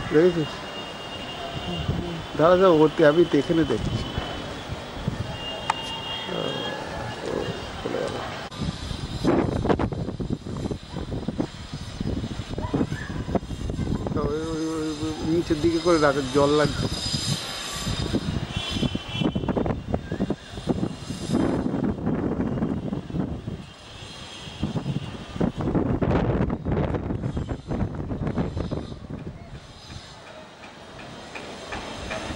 দেখেছিস? দাঁড়া যা ওতে আমি এখানে দেখছি। চলে গেল। নিচের দিকে করে রাখে, জল লাগছে।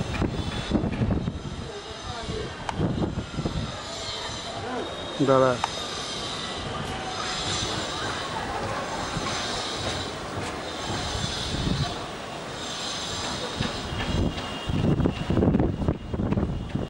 দাঁড়া।